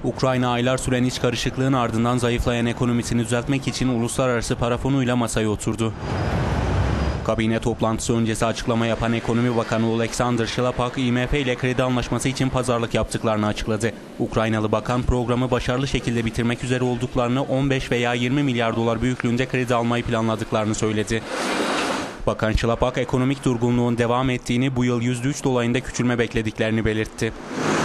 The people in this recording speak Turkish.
Ukrayna aylar süren iç karışıklığın ardından zayıflayan ekonomisini düzeltmek için Uluslararası Para Fonu'yla masaya oturdu. Kabine toplantısı öncesi açıklama yapan Ekonomi Bakanı Oleksandr Şlapak, IMF ile kredi anlaşması için pazarlık yaptıklarını açıkladı. Ukraynalı bakan programı başarılı şekilde bitirmek üzere olduklarını, 15 veya 20 milyar dolar büyüklüğünde kredi almayı planladıklarını söyledi. Bakan Şlapak, ekonomik durgunluğun devam ettiğini, bu yıl %3 dolayında küçülme beklediklerini belirtti.